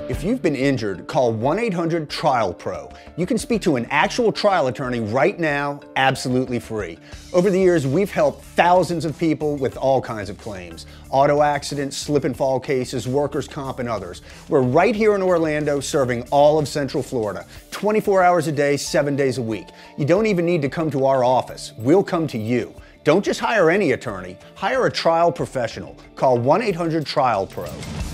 If you've been injured, call 1-800-TRIAL-PRO. You can speak to an actual trial attorney right now, absolutely free. Over the years, we've helped thousands of people with all kinds of claims. Auto accidents, slip and fall cases, workers' comp, and others. We're right here in Orlando serving all of Central Florida, 24 hours a day, 7 days a week. You don't even need to come to our office. We'll come to you. Don't just hire any attorney, hire a trial professional. Call 1-800-TRIAL-PRO.